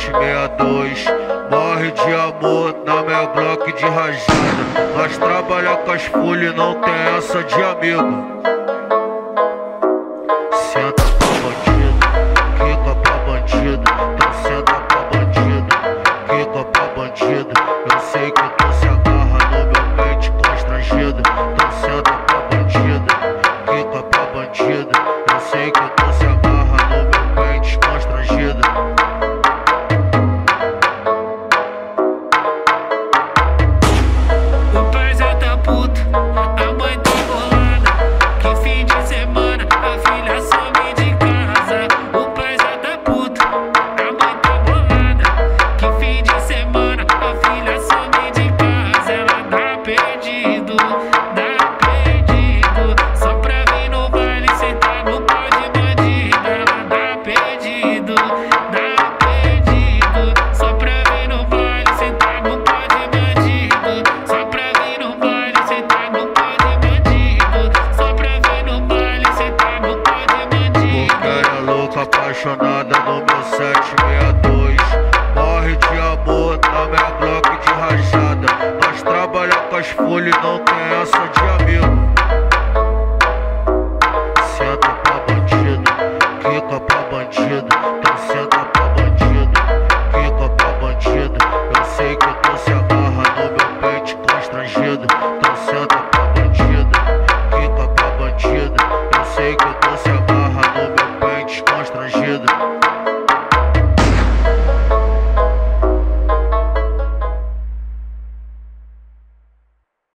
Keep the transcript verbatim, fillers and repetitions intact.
sete seis dois. Morre de amor na minha bloco de rajada. Nós trabalha com as folhas e não tem essa de amigo. Senta pra bandido, quica pra bandido. Então senta pra bandido, quica pra bandido. Eu sei que tu se agarra no meu mente constrangido. Então senta pra bandido, quica pra bandido. Eu sei que tu se agarra no meu mente constrangido. O parceiro tá puto, a mãe tá bolada. Que fim de semana a filha some de casa. O parceiro tá puto, a mãe tá bolada. Que fim de semana a filha some de casa. Ela tá perdido, tá perdido. Só pra vir no baile sentar no pau de bandido. Ela tá perdido, tá perdido. Só pra vir no baile sentar no pau de bandido. Só pra vir no baile sentar no pau de bandido. Só pra vir no baile sentar no pau de bandido. Porque é louca, apaixonada no meu sete seis dois. Morre de amor na minha bloco de rajada. Nós trabalha com as folhas e não tem essa de amigo.